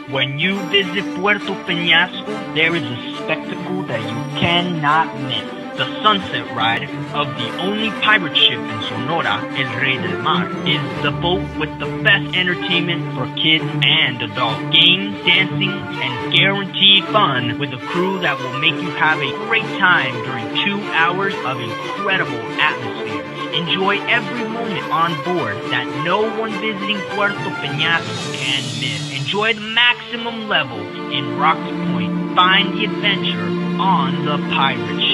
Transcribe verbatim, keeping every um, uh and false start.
When you visit Puerto Peñasco, there is a spectacle that you cannot miss. The sunset ride of the only pirate ship in Sonora, El Rey del Mar, is the boat with the best entertainment for kids and adults. Games, dancing, and guaranteed fun with a crew that will make you have a great time during two hours of incredible atmosphere. Enjoy every moment on board that no one visiting Puerto Peñasco can miss. Enjoy the maximum level in Rock's Point. Find the adventure on the pirate ship.